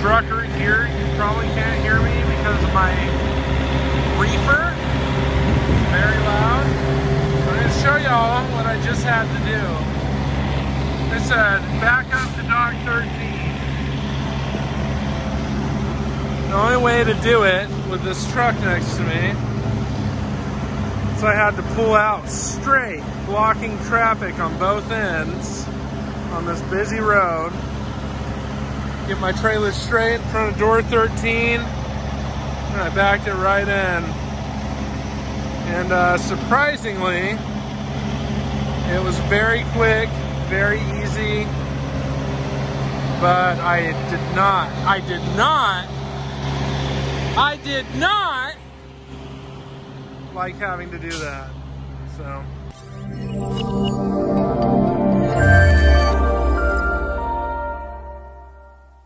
truck right here. You probably can't hear me because of my reefer. It's very loud. I'm going to show y'all what I just had to do. I said, back up to dock 13. The only way to do it with this truck next to me, so I had to pull out straight, blocking traffic on both ends on this busy road. Get my trailer straight in front of door 13, and I backed it right in. And surprisingly, it was very quick, very easy, but I did not like having to do that, so.